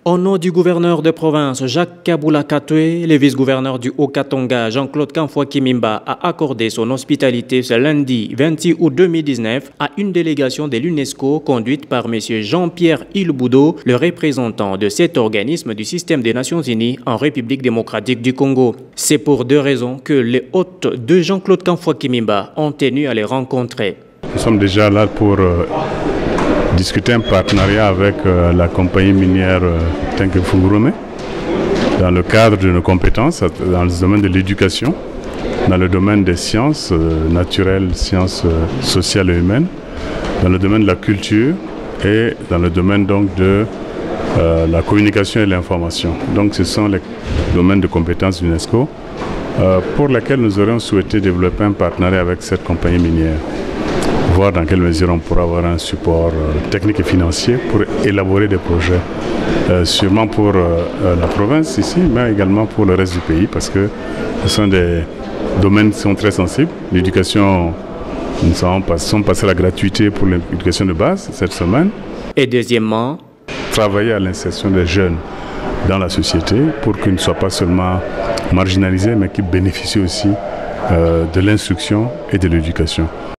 Au nom du gouverneur de province Jacques Kaboula Katoué, le vice-gouverneur du Haut-Katanga Jean-Claude Kamfwa Kimimba a accordé son hospitalité ce lundi 26 août 2019 à une délégation de l'UNESCO conduite par M. Jean-Pierre Ilboudo, le représentant de cet organisme du système des Nations Unies en République démocratique du Congo. C'est pour deux raisons que les hôtes de Jean-Claude Kamfwa Kimimba ont tenu à les rencontrer. Nous sommes déjà là pour discuter un partenariat avec la compagnie minière Tenke Fungurume dans le cadre de nos compétences dans le domaine de l'éducation, dans le domaine des sciences naturelles, sciences sociales et humaines, dans le domaine de la culture et dans le domaine donc de la communication et l'information. Donc ce sont les domaines de compétences de l'UNESCO pour lesquels nous aurions souhaité développer un partenariat avec cette compagnie minière. Voir dans quelle mesure on pourra avoir un support technique et financier pour élaborer des projets, sûrement pour la province ici, mais également pour le reste du pays, parce que ce sont des domaines qui sont très sensibles. L'éducation, nous sommes passés à la gratuité pour l'éducation de base cette semaine. Et deuxièmement, travailler à l'insertion des jeunes dans la société pour qu'ils ne soient pas seulement marginalisés, mais qu'ils bénéficient aussi de l'instruction et de l'éducation.